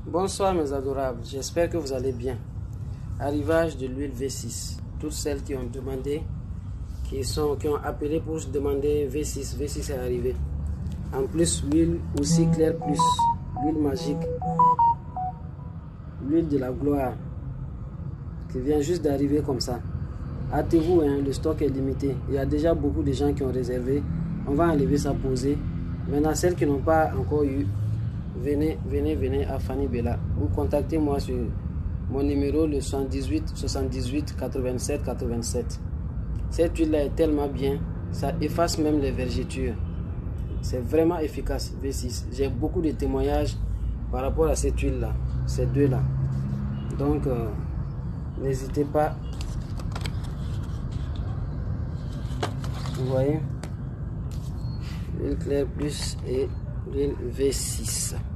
Bonsoir mes adorables, j'espère que vous allez bien. Arrivage de l'huile V6. Toutes celles qui ont demandé, qui ont appelé pour se demander V6, V6 est arrivé. En plus, l'huile aussi claire plus, l'huile magique, l'huile de la gloire, qui vient juste d'arriver comme ça. Hâtez-vous, hein, le stock est limité. Il y a déjà beaucoup de gens qui ont réservé. On va enlever sa posée. Maintenant, celles qui n'ont pas encore eu, venez à Fanny Bella. Ou contactez-moi sur mon numéro, le 78 78 87 87. Cette huile-là est tellement bien, ça efface même les vergetures. C'est vraiment efficace, V6. J'ai beaucoup de témoignages par rapport à cette huile-là, ces deux-là. Donc, n'hésitez pas. Vous voyez, l'huile claire plus et l'huile V6.